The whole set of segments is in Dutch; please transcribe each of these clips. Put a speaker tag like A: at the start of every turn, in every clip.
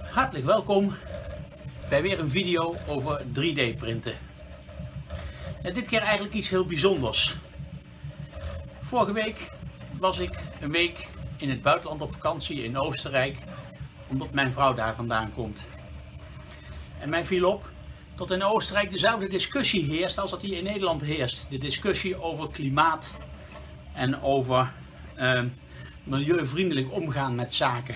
A: Hartelijk welkom bij weer een video over 3D printen. En dit keer eigenlijk iets heel bijzonders. Vorige week was ik een week in het buitenland op vakantie in Oostenrijk, omdat mijn vrouw daar vandaan komt. En mij viel op dat in Oostenrijk dezelfde discussie heerst als dat die in Nederland heerst. De discussie over klimaat en over milieuvriendelijk omgaan met zaken.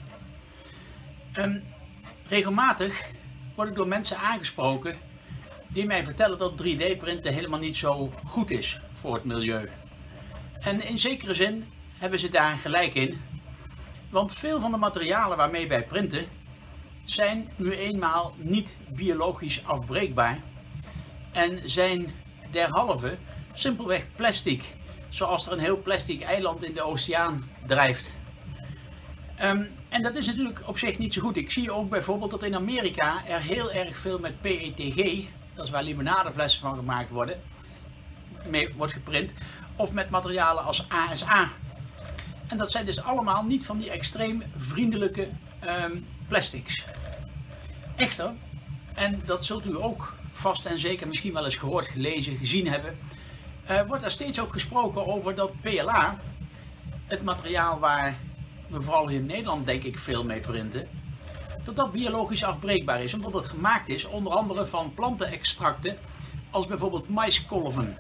A: Regelmatig word ik door mensen aangesproken die mij vertellen dat 3D printen helemaal niet zo goed is voor het milieu. En in zekere zin hebben ze daar gelijk in, want veel van de materialen waarmee wij printen zijn nu eenmaal niet biologisch afbreekbaar en zijn derhalve simpelweg plastic, zoals er een heel plastic eiland in de oceaan drijft. En dat is natuurlijk op zich niet zo goed. Ik zie ook bijvoorbeeld dat in Amerika er heel erg veel met PETG, dat is waar limonadeflessen van gemaakt worden, mee wordt geprint, of met materialen als ASA. En dat zijn dus allemaal niet van die extreem vriendelijke plastics. Echter, en dat zult u ook vast en zeker misschien wel eens gehoord, gelezen, gezien hebben, wordt er steeds ook gesproken over dat PLA, het materiaal waar we vooral in Nederland denk ik veel mee printen, dat biologisch afbreekbaar is, omdat het gemaakt is onder andere van plantenextracten als bijvoorbeeld maiskolven.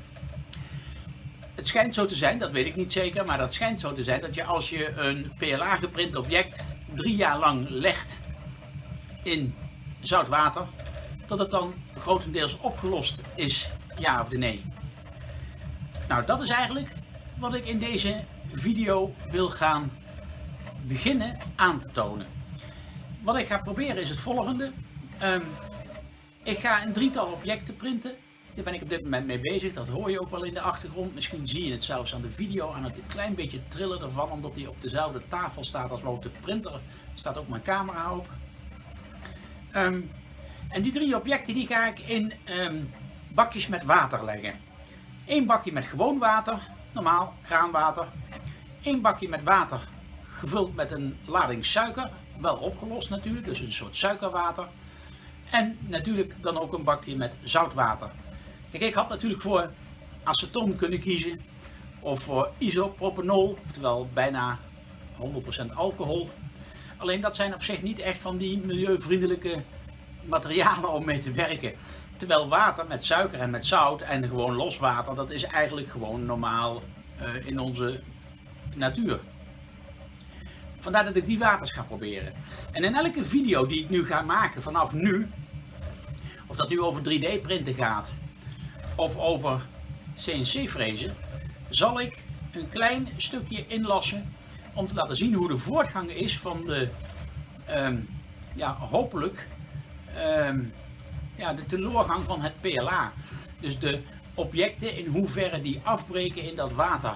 A: Het schijnt zo te zijn, dat weet ik niet zeker, maar dat schijnt zo te zijn dat je als je een PLA geprint object 3 jaar lang legt in zout water, dat het dan grotendeels opgelost is, ja of nee. Nou, dat is eigenlijk wat ik in deze video wil gaan beginnen aan te tonen. Wat ik ga proberen is het volgende. Ik ga een drietal objecten printen. Daar ben ik op dit moment mee bezig. Dat hoor je ook wel in de achtergrond. Misschien zie je het zelfs aan de video, aan het klein beetje trillen ervan, omdat die op dezelfde tafel staat als op de printer. Staat ook mijn camera op. En die 3 objecten die ga ik in bakjes met water leggen. 1 bakje met gewoon water, normaal kraanwater. 1 bakje met water gevuld met een lading suiker, wel opgelost natuurlijk, dus een soort suikerwater. En natuurlijk dan ook een bakje met zoutwater. Kijk, ik had natuurlijk voor aceton kunnen kiezen of voor isopropanol, oftewel bijna 100% alcohol. Alleen dat zijn op zich niet echt van die milieuvriendelijke materialen om mee te werken. Terwijl water met suiker en met zout en gewoon los water, dat is eigenlijk gewoon normaal in onze natuur. Vandaar dat ik die waters ga proberen. En in elke video die ik nu ga maken vanaf nu, of dat nu over 3D printen gaat of over CNC frezen, zal ik een klein stukje inlassen om te laten zien hoe de voortgang is van de hopelijk de teleurgang van het PLA. Dus de objecten in hoeverre die afbreken in dat water.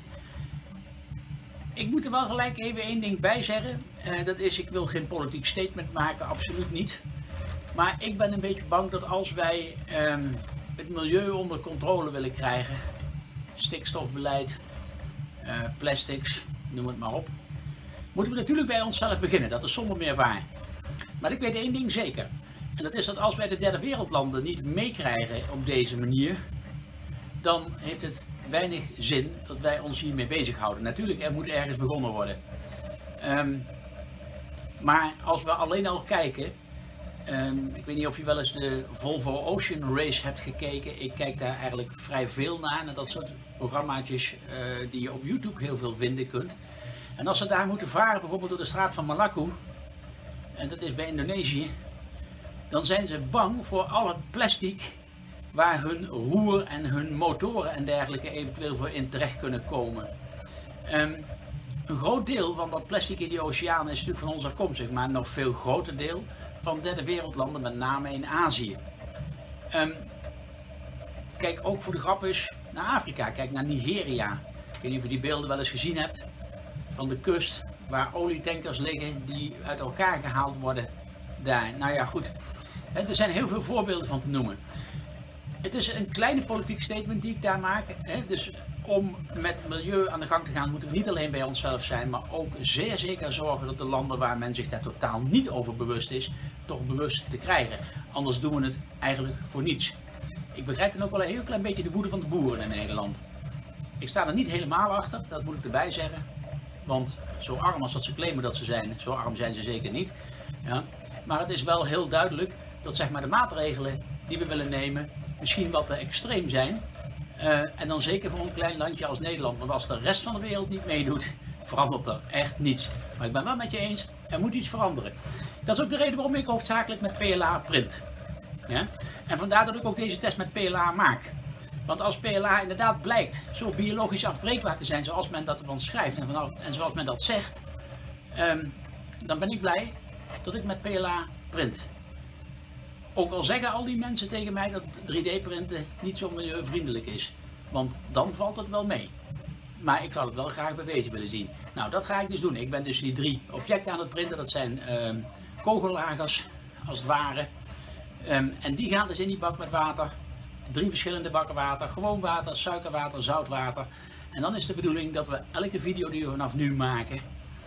A: Ik moet er wel gelijk even één ding bij zeggen. Dat is, ik wil geen politiek statement maken, absoluut niet. Maar ik ben een beetje bang dat als wij het milieu onder controle willen krijgen, stikstofbeleid, plastics, noem het maar op, moeten we natuurlijk bij onszelf beginnen. Dat is zonder meer waar. Maar ik weet één ding zeker. En dat is dat als wij de derde wereldlanden niet meekrijgen op deze manier, dan heeft het weinig zin dat wij ons hiermee bezighouden. Natuurlijk, er moet ergens begonnen worden. Maar als we alleen al kijken, ik weet niet of je wel eens de Volvo Ocean Race hebt gekeken. Ik kijk daar eigenlijk vrij veel naar dat soort programmaatjes die je op YouTube heel veel vinden kunt. En als ze daar moeten varen, bijvoorbeeld door de straat van Malacca, en dat is bij Indonesië, dan zijn ze bang voor al het plastic waar hun roer en hun motoren en dergelijke eventueel voor in terecht kunnen komen. Een groot deel van dat plastic in die oceaan is natuurlijk van ons afkomstig, maar een nog veel groter deel van derde wereldlanden, met name in Azië. Kijk ook voor de grap eens naar Afrika, kijk naar Nigeria. Ik weet niet of je die beelden wel eens gezien hebt van de kust, waar olietankers liggen die uit elkaar gehaald worden daar. Nou ja, goed. Er zijn heel veel voorbeelden van te noemen. Het is een kleine politiek statement die ik daar maak. Dus om met milieu aan de gang te gaan, moeten we niet alleen bij onszelf zijn, maar ook zeer zeker zorgen dat de landen waar men zich daar totaal niet over bewust is, toch bewust te krijgen. Anders doen we het eigenlijk voor niets. Ik begrijp dan ook wel een heel klein beetje de woede van de boeren in Nederland. Ik sta er niet helemaal achter, dat moet ik erbij zeggen. Want zo arm als dat ze claimen dat ze zijn, zo arm zijn ze zeker niet. Ja. Maar het is wel heel duidelijk dat zeg maar, de maatregelen die we willen nemen misschien wat te extreem zijn. En dan zeker voor een klein landje als Nederland. Want als de rest van de wereld niet meedoet, verandert er echt niets. Maar ik ben wel met je eens, er moet iets veranderen. Dat is ook de reden waarom ik hoofdzakelijk met PLA print. Ja? En vandaar dat ik ook deze test met PLA maak. Want als PLA inderdaad blijkt zo biologisch afbreekbaar te zijn zoals men dat ervan schrijft en zoals men dat zegt, dan ben ik blij dat ik met PLA print. Ook al zeggen al die mensen tegen mij dat 3D printen niet zo milieuvriendelijk is. Want dan valt het wel mee. Maar ik zou het wel graag bewezen willen zien. Nou, dat ga ik dus doen. Ik ben dus die 3 objecten aan het printen. Dat zijn kogellagers, als het ware. En die gaan dus in die bak met water. 3 verschillende bakken water. Gewoon water, suikerwater, zoutwater. En dan is de bedoeling dat we elke video die we vanaf nu maken,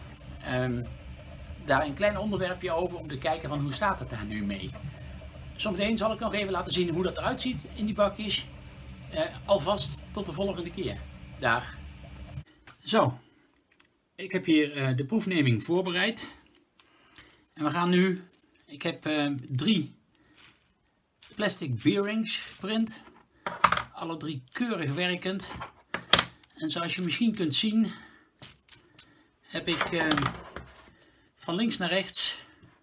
A: daar een klein onderwerpje over om te kijken van hoe staat het daar nu mee. Zometeen zal ik nog even laten zien hoe dat eruit ziet in die bakjes. Alvast tot de volgende keer. Dag. Zo, ik heb hier de proefneming voorbereid. En we gaan nu, ik heb 3 plastic bearings geprint. Alle 3 keurig werkend. En zoals je misschien kunt zien, heb ik van links naar rechts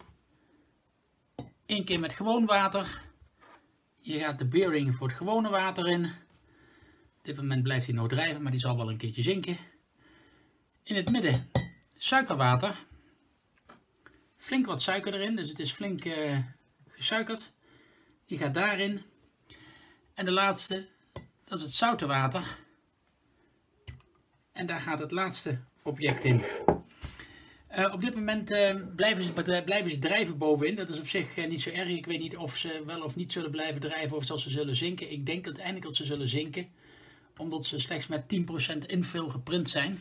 A: 1 keer met gewoon water. Hier gaat de bearing voor het gewone water in. Op dit moment blijft hij nog drijven, maar die zal wel een keertje zinken. In het midden suikerwater. Flink wat suiker erin, dus het is flink gesuikerd. Die gaat daarin. En de laatste, dat is het zoute water. En daar gaat het laatste object in. Op dit moment blijven ze drijven bovenin. Dat is op zich niet zo erg. Ik weet niet of ze wel of niet zullen blijven drijven of dat ze zullen zinken. Ik denk uiteindelijk dat ze zullen zinken. Omdat ze slechts met 10% infill geprint zijn.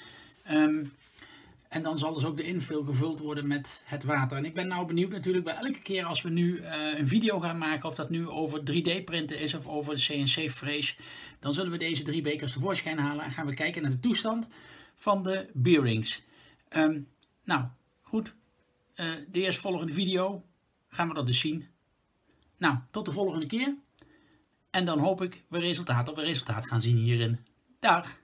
A: En dan zal dus ook de infill gevuld worden met het water. En ik ben nou benieuwd natuurlijk bij elke keer als we nu een video gaan maken. Of dat nu over 3D printen is of over de CNC-frees. Dan zullen we deze 3 bekers tevoorschijn halen. En gaan we kijken naar de toestand van de bearings. Nou, goed. De eerstvolgende video gaan we dat dus zien. Nou, tot de volgende keer. En dan hoop ik we resultaat gaan zien hierin. Dag!